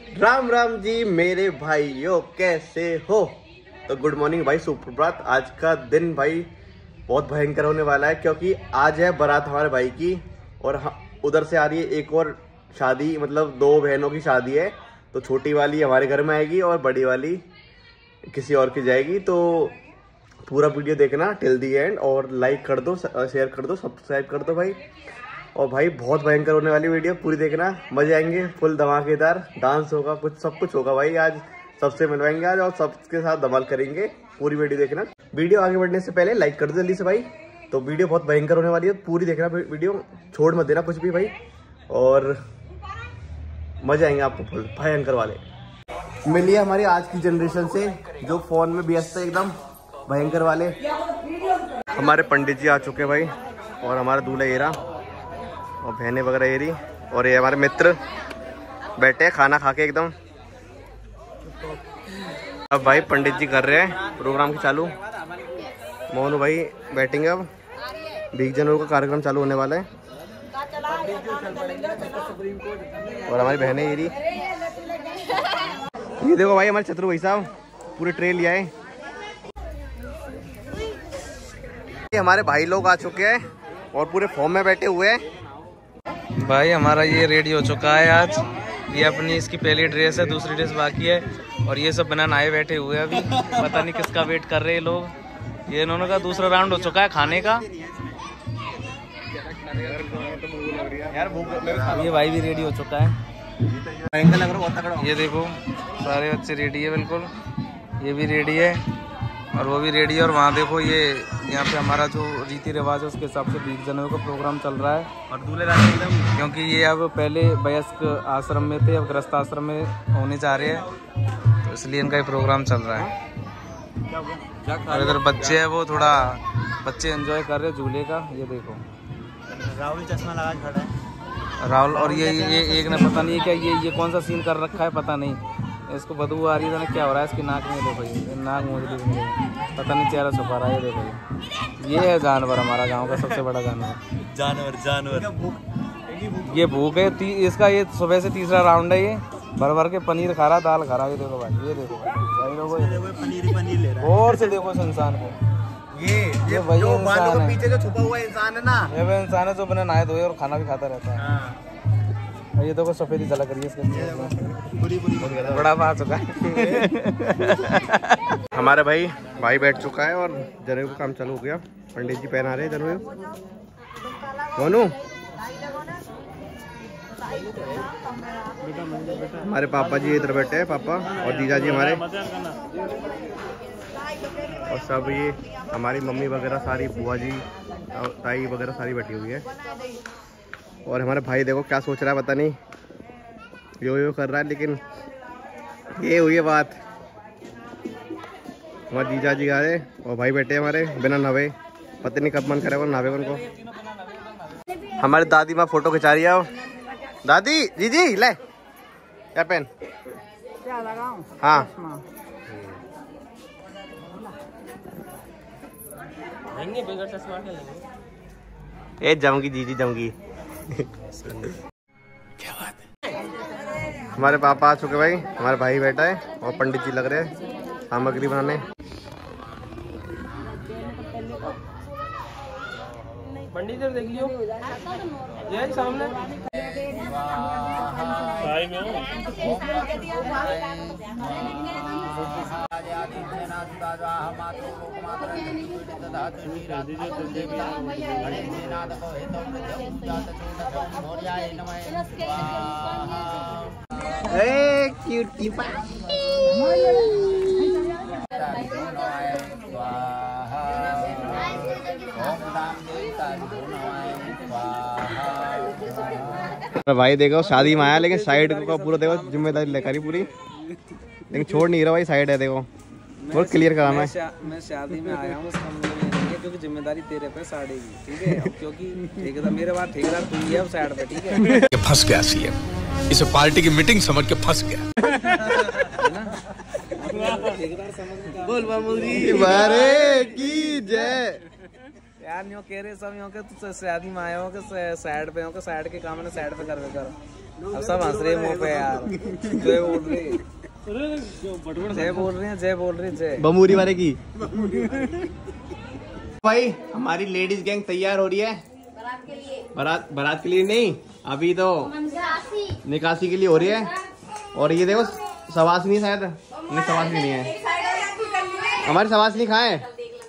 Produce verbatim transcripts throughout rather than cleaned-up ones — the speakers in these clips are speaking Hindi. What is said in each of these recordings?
राम राम जी मेरे भाइयों, कैसे हो? तो गुड मॉर्निंग भाई, सुप्रभात। आज का दिन भाई बहुत भयंकर होने वाला है, क्योंकि आज है बारात हमारे भाई की और उधर से आ रही है एक और शादी, मतलब दो बहनों की शादी है। तो छोटी वाली हमारे घर में आएगी और बड़ी वाली किसी और की जाएगी। तो पूरा वीडियो देखना टिल दी एंड, और लाइक कर दो, शेयर कर दो, सब्सक्राइब कर दो भाई। और भाई बहुत भयंकर होने वाली वीडियो, पूरी देखना, मजे आएंगे, फुल धमाकेदार डांस होगा, कुछ सब कुछ होगा भाई। आज सबसे मिलवाएंगे आज और सबके साथ धमाल करेंगे। पूरी वीडियो देखना। वीडियो आगे बढ़ने से पहले लाइक कर दो जल्दी से भाई। तो वीडियो बहुत भयंकर होने वाली है, पूरी देखना वीडियो, छोड़ मत देना कुछ भी भाई, और मजे आएंगे आपको फुल भयंकर वाले। मिलिए हमारी आज की जनरेशन से जो फोन में व्यस्त है एकदम भयंकर वाले। हमारे पंडित जी आ चुके हैं भाई, और हमारा दूल्हा ये रहा, और बहनें वगैरह ये रही, और ये हमारे मित्र बैठे हैं खाना खा के एकदम। अब भाई पंडित जी कर रहे हैं प्रोग्राम की चालू। मोहन भाई बैठेंगे, अब बीस जनवरी का कार्यक्रम चालू होने वाला है। और हमारी बहनें ये रही, ये देखो भाई हमारे छत्रु भाई साहब पूरे ट्रे लिया है। हमारे भाई लोग आ चुके हैं और पूरे फॉर्म में बैठे हुए हैं। भाई हमारा ये रेडी हो चुका है आज। ये अपनी इसकी पहली ड्रेस है, दूसरी ड्रेस बाकी है, और ये सब बिना नहाए बैठे हुए हैं अभी। पता नहीं किसका वेट कर रहे हैं लोग। ये इन्होंने का दूसरा राउंड हो चुका है खाने का। ये भाई भी रेडी हो चुका है। ये देखो सारे बच्चे रेडी है बिल्कुल, ये भी रेडी है और वो भी रेडी है। और वहाँ देखो ये यहाँ पे हमारा जो रीति रिवाज है उसके हिसाब से बीस जनवरी का प्रोग्राम चल रहा है। और दूल्हे रात एकदम, क्योंकि ये अब पहले वयस्क आश्रम में थे, अब गृहस्थ आश्रम में होने जा रहे हैं, तो इसलिए इनका ये प्रोग्राम चल रहा है। और इधर बच्चे हैं, वो थोड़ा बच्चे एंजॉय कर रहे हैं झूले का। ये देखो राहुल चश्मा लगा खड़ा है, राहुल। और ये ये एक ने पता नहीं क्या ये ये कौन सा सीन कर रखा है, पता नहीं इसको बदबू आ रही है ना, क्या हो रहा है इसकी नाक में। देखो ये नाक मुझे पता नहीं, चेहरा छुपा रहा है। ये देखो ये है जानवर, हमारा गांव का सबसे बड़ा जानवर। जानवर जानवर ये भूख है। इसका ये सुबह से तीसरा राउंड है। ये भर भर के पनीर खा रहा, दाल खा रहा है। ये देखो भाई, ये देखो भाई लोगों पनीर पनीर ले रहा है। और से देखो इस इंसान को, ये ये वही इंसान है पीछे जो छुपा हुआ इंसान है ना, ये वो इंसान है जो बिना नहाए धोए और खाना भी खाता रहता है। ये देखो सफेदी झलक रही है इसके, बड़ा आ चुका है। हमारे भाई भाई बैठ चुका है और जनेऊ का काम चालू हो गया। पंडित जी पहना रहे जनेऊ। मोनू हमारे पापा जी इधर बैठे हैं, पापा और जीजा जी हमारे, और सब ये हमारी मम्मी वगैरह सारी, बुआ जी ताई वगैरह सारी बैठी हुई है। और हमारे भाई देखो क्या सोच रहा है पता नहीं, यो यो कर रहा है, लेकिन ये हुई है बात। हमारे जीजा जी आ रहे और भाई बैठे हमारे बिना नहावे, पता नहीं कब मन करेगा नहावे उनको। हमारी दादी माँ फोटो खिंचा रही है। दादी जीजी ले क्या पेन क्या लगाऊं? हाँ ए जमगी जीजी जमगी। क्या बात है। हमारे पापा आ चुके भाई, हमारे भाई बैठा है और पंडित जी लग रहे हैं सामग्री बनाने। पंडित जी देख लियो ये सामने भाई में क्यूटी भाई देखो शादी में आया, लेकिन साइड को पूरा देखो जिम्मेदारी लेकर ही पूरी, लेकिन छोड़ नहीं रहा भाई, साइड है देखो बहुत क्लियर करा। मैं मैं शादी में आया हूँ उस कमरे में नहीं है, क्योंकि जिम्मेदारी तेरे पे साड़ी की, ठीक है? क्योंकि ठेकेदार मेरे बाद ठेकेदार तू ही है, अब साइड पे, ठीक है? फंस गया सीएम, इसे पार्टी की मीटिंग समझ के फंस गया। बोल बाबू जी की जय। यार न्यू कह रहे सब यहाँ के तो शादी में आए हो के साइड पे हो के साइड के काम ने साइड पे करवे करो। अब सब हंस रहे मुंह पे यार। जय बोल रही जय बोल रही है जय बोल रही जय बमूरी वाले की। भाई हमारी लेडीज गैंग तैयार हो रही है बारात के लिए। बारात बारात के लिए नहीं, अभी तो निकासी के लिए हो रही है। और ये देखो सवासनी शायद नहीं, सवासनी नहीं है हमारी। सवासनी कहाँ है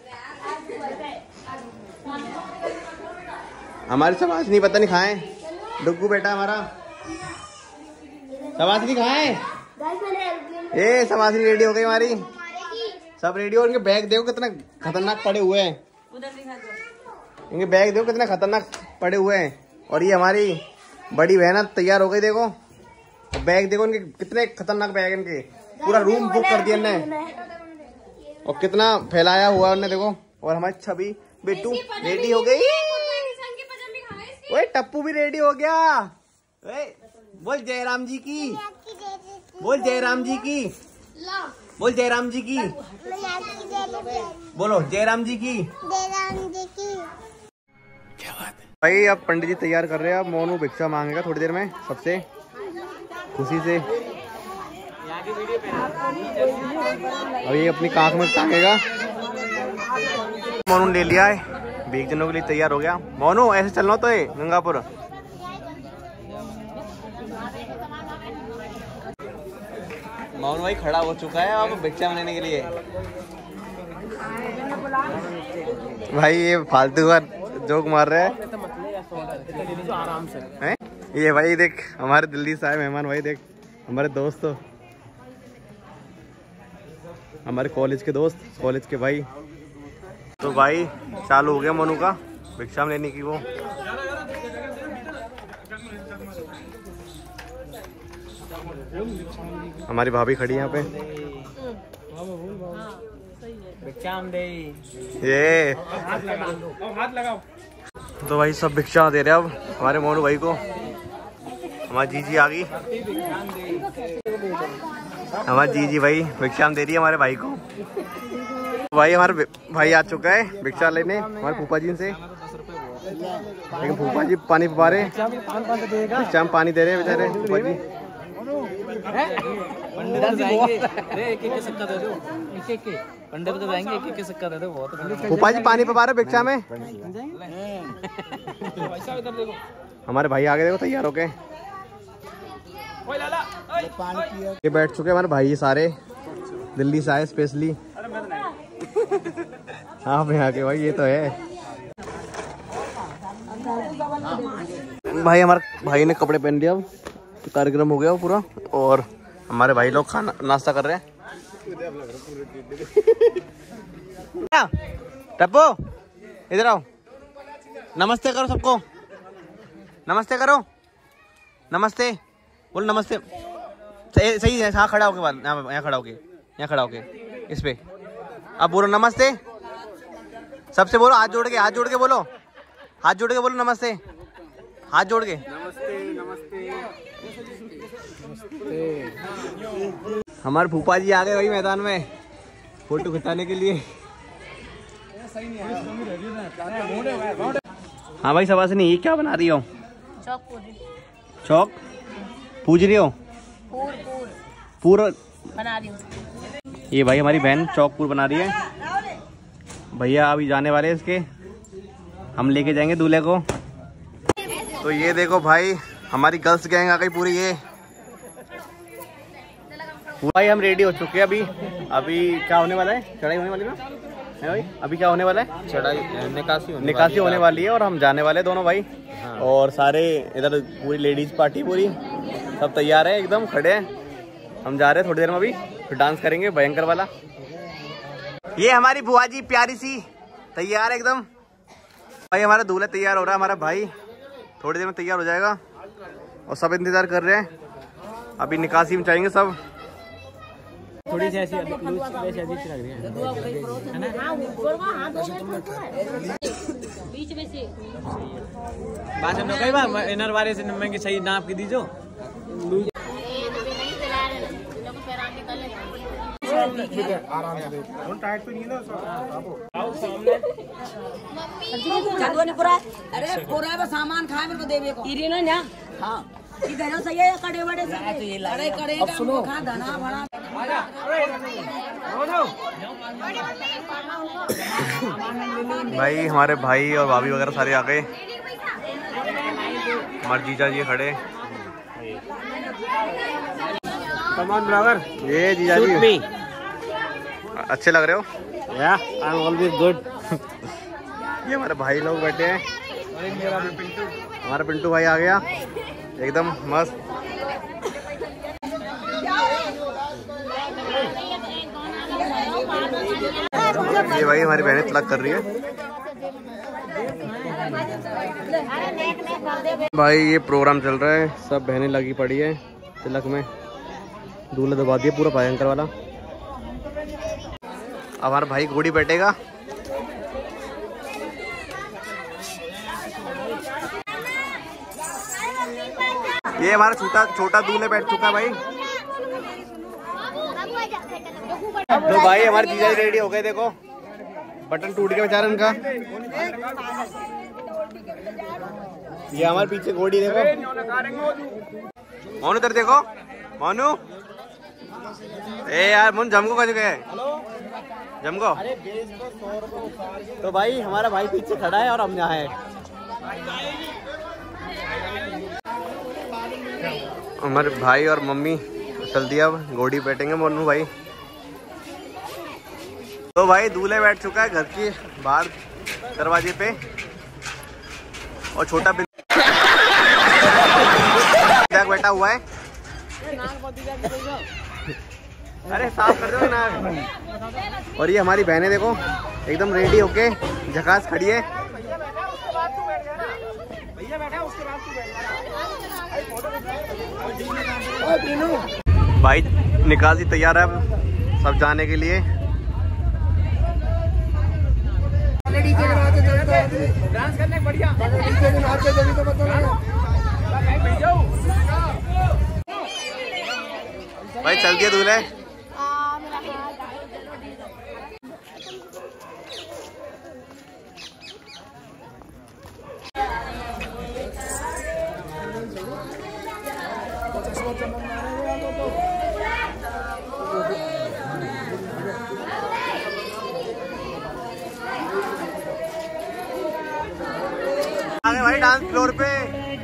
हमारी? सवासनी पता नहीं कहाँ है। डुग्गू बेटा हमारा सवासनी कहाँ है? ए सवासनी रेडी हो गई हमारी, सब रेडी हो। इनके बैग देखो कितना खतरनाक पड़े हुए हैं। इनके बैग देखो कितना खतरनाक पड़े हुए हैं। और ये हमारी बड़ी बहन तैयार हो गई देखो। बैग देखो इनके कितने खतरनाक बैग। इनके पूरा रूम बुक कर दिया इनने और कितना फैलाया हुआ उन्होंने देखो। और हमारी छवि बेटू रेडी हो गई। ओए टप्पू भी रेडी हो गया। ओए बोल जयराम जी की, बोल जयराम जी की, बोल जयराम जी की, बोलो जयराम जी की। क्या बात है भाई। अब पंडित जी तैयार कर रहे हैं। अब मोनू भिक्षा मांगेगा थोड़ी देर में सबसे खुशी से। अब ये अपनी कांख में टांगेगा। मोनू ले लिया है, बीस जनों के लिए तैयार हो गया। मोनू ऐसे चलना तो है गंगापुर। मोनू भाई खड़ा हो चुका है अब भिक्षा लेने के लिए। भाई ये फालतू का जोक मार रहा है। हैं? ये भाई देख हमारे दिल्ली से आए मेहमान। भाई देख हमारे दोस्त, हमारे कॉलेज के दोस्त, कॉलेज के भाई। तो भाई चालू हो गया मोनू का भिक्षा लेने की। वो हमारी भाभी खड़ी है यहाँ पे। ये तो भाई सब भिक्षा दे रहे हैं अब हमारे मोनू भाई को। हमारी जीजी आ गई। हमारी जीजी भाई भिक्षा दे रही है हमारे भाई को। भाई हमारे भाई आ चुका है भिक्षा लेने हमारे फूफा जी से। लेकिन फूफा जी पानी पा रहे, भिक्षा में पानी दे रहे हैं बेचारे फूफा जी। पंडित जाएंगे एक एक सिक्का दे दो, एक एक पंडित को जाएंगे एक एक सिक्का दे दो। बहुत फूफा जी पानी पा रहे भिक्षा में। हमारे भाई आगे देखो तैयार होके ये बैठ चुके हमारे भाई सारे दिल्ली से आए स्पेशली। हाँ भाई आके भाई ये तो है। भाई हमारे भाई ने कपड़े पहन लिया। अब कार्यक्रम हो गया पूरा और हमारे भाई लोग खाना नाश्ता कर रहे हैं। टप्पू इधर आओ, नमस्ते करो सबको, नमस्ते करो, नमस्ते बोलो नमस्ते। सही सही है। हाँ खड़ा होके बाल यहाँ खड़ा होके यहाँ खड़ा होके इस पे अब बोलो नमस्ते। सबसे बोलो हाथ जोड़ के, हाथ जोड़ के बोलो, हाथ जोड़ के बोलो नमस्ते, हाथ जोड़ के नमस्ते नमस्ते। हमारे फूफा जी आ गए भाई मैदान में फोटो खिंचाने के लिए। हाँ भाई सवासनी ये क्या बना रही हो? चौक चौक पूज रही हो? पूर पूर पूर बना रही हूँ। ये भाई हमारी बहन चौक पूर बना रही है। भैया अभी जाने वाले इसके, हम लेके जाएंगे दूल्हे को। तो ये देखो भाई हमारी गर्ल्स गैंग आ गई पूरी। ये भाई हम रेडी हो चुके हैं। अभी अभी क्या होने वाला है? चढ़ाई होने वाली ना है भाई? अभी क्या होने वाला है? चढ़ाई निकासी निकासी होने वाली है और हम जाने वाले दोनों भाई। हाँ। और सारे इधर पूरी लेडीज पार्टी पूरी सब तैयार है एकदम खड़े हैं। हम जा रहे हैं थोड़ी देर में अभी, फिर डांस करेंगे भयंकर वाला। ये हमारी बुआ जी प्यारी सी तैयार है एकदम। भाई हमारा दूल्हा तैयार हो रहा है, हमारा भाई थोड़ी देर में तैयार हो जाएगा और सब इंतजार कर रहे हैं। अभी निकासी में जाएंगे सब। थोड़ी सी ऐसी लग रही है बीच में से बात हम कई बार इनर वाले से नंबर की सही नाप की दीजो। पूरा अरे पूरा वो सामान खाए मेरे को देवे को ना हाँ इधर सही है कड़े बड़े अरे कड़े का खा धना बड़ा भाई हमारे भाई और भाभी वगैरह सारे आ गए। हमारे जीजा जी खड़े। ये जीजा जी अच्छे लग रहे हो। या आई एम ऑलवेज गुड। ये हमारे भाई लोग बैठे हैं। हमारा पिंटू भाई आ गया एकदम मस्त। ये भाई हमारी बहनें तिलक कर रही है। भाई ये प्रोग्राम चल रहा है, सब बहनें लगी पड़ी है तिलक में। दूल्हा दबा दिया पूरा भयंकर वाला। अब हमारा भाई घोड़ी बैठेगा। ये हमारा छोटा छोटा दूल्हे बैठ चुका है भाई। तो भाई हमारे जीजा जी रेडी हो गए। देखो बटन टूट गया बेचारा उनका। ये हमारे पीछे घोड़ी देखो। मोनू इधर देखो। मोनू ए यार मोनू जमको का जगह है जमको। तो भाई हमारा भाई पीछे खड़ा है और हम यहाँ है। हमारे भाई और मम्मी चल दिया। अब घोड़ी बैठेंगे मोनू भाई। तो भाई दूल्हे बैठ चुका है घर के बाहर दरवाजे पे और छोटा बैठा हुआ है। अरे साफ कर दो नाक। और ये हमारी बहनें देखो एकदम रेडी होके झकास खड़ी है। भाई निकासी तैयार है अब सब जाने के लिए। डांस करने बढ़िया। भाई चल दिया दूल्हे। आगे भाई डांस फ्लोर पे।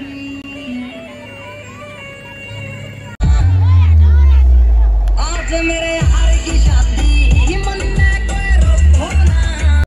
आज मेरे यार की शादी मन में कोई रोको ना।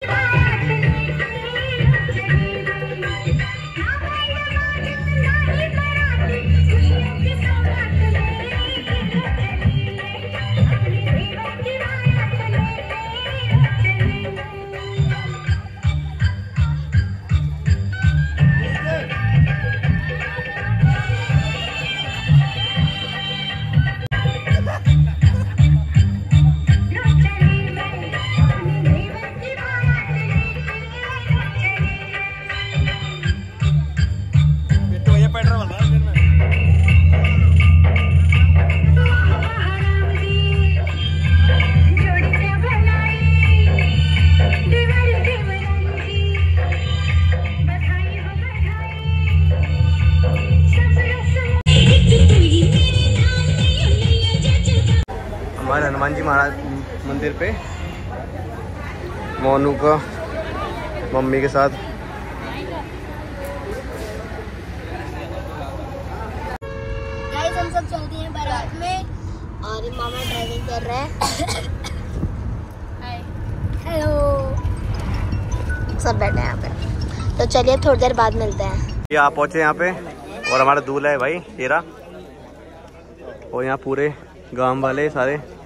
हमारे हनुमान जी महाराज मंदिर पे मोनू का मम्मी के साथ। गाइस हम सब चलते हैं बारात में और मामा ड्राइविंग कर रहे हैं। हेलो सब बैठे हैं यहाँ पे। तो चलिए थोड़ी देर बाद मिलते हैं। ये आप पहुंचे यहाँ पे और हमारा दूल्हा है भाई हीरा और यहाँ पूरे गांव वाले सारे